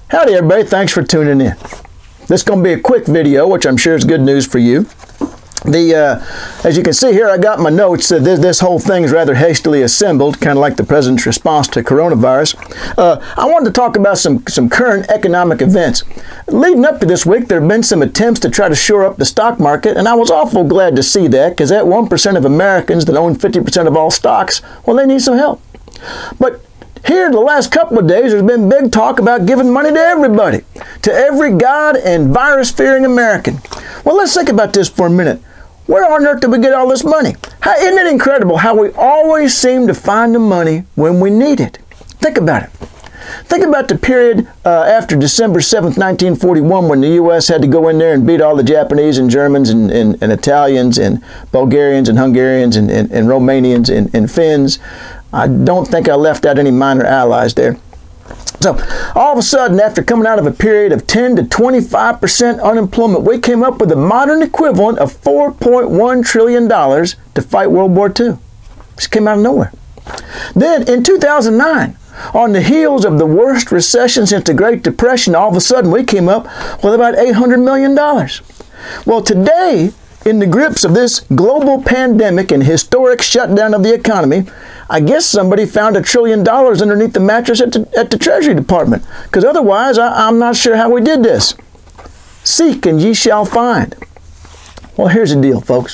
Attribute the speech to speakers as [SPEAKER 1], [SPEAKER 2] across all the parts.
[SPEAKER 1] Howdy everybody, thanks for tuning in. This is going to be a quick video, which I'm sure is good news for you. As you can see here, I got my notes. This whole thing is rather hastily assembled, kind of like the president's response to coronavirus. I wanted to talk about some current economic events. Leading up to this week, there have been some attempts to try to shore up the stock market, and I was awful glad to see that, because that 1% of Americans that own 50% of all stocks, well, they need some help. But here, the last couple of days, there's been big talk about giving money to everybody, to every God and virus-fearing American. Well, let's think about this for a minute. Where on earth did we get all this money? Isn't it incredible how we always seem to find the money when we need it? Think about it. Think about the period after December 7th, 1941, when the U.S. had to go in there and beat all the Japanese and Germans and Italians and Bulgarians and Hungarians and Romanians and Finns. I don't think I left out any minor allies there. So all of a sudden, after coming out of a period of 10 to 25% unemployment, we came up with the modern equivalent of $4.1 trillion to fight World War II. Just came out of nowhere. Then in 2009, on the heels of the worst recession since the Great Depression, all of a sudden we came up with about $800 million. Well, today, in the grips of this global pandemic and historic shutdown of the economy, I guess somebody found $1 trillion underneath the mattress at the Treasury Department, because otherwise I'm not sure how we did this. Seek and ye shall find. Well, here's the deal, folks.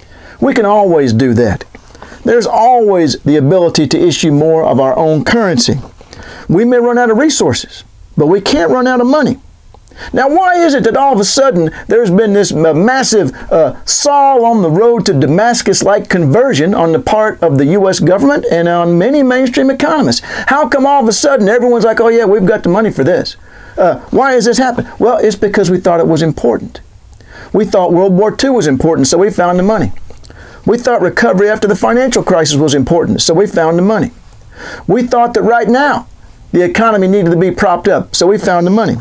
[SPEAKER 1] We can always do that. There's always the ability to issue more of our own currency. We may run out of resources, but we can't run out of money. Now, why is it that all of a sudden there's been this massive Saul on the road to Damascus-like conversion on the part of the U.S. government and on many mainstream economists? How come all of a sudden everyone's like, oh yeah, we've got the money for this? Why has this happened? Well, it's because we thought it was important. We thought World War II was important, so we found the money. We thought recovery after the financial crisis was important, so we found the money. We thought that right now the economy needed to be propped up, so we found the money.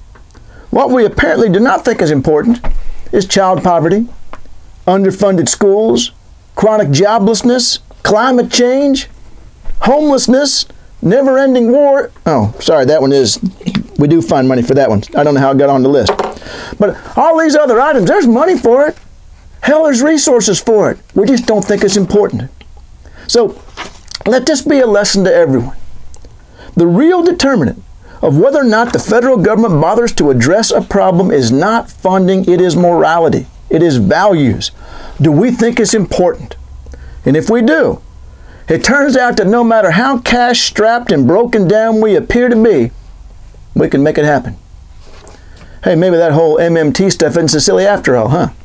[SPEAKER 1] What we apparently do not think is important is child poverty, underfunded schools, chronic joblessness, climate change, homelessness, never-ending war. Oh, sorry, that one is, we do find money for that one. I don't know how it got on the list. But all these other items, there's money for it. Hell, there's resources for it. We just don't think it's important. So let this be a lesson to everyone. The real determinant of whether or not the federal government bothers to address a problem is not funding, it is morality, it is values. Do we think it's important? And if we do, it turns out that no matter how cash-strapped and broken down we appear to be, we can make it happen. Hey, maybe that whole MMT stuff isn't so silly after all, huh?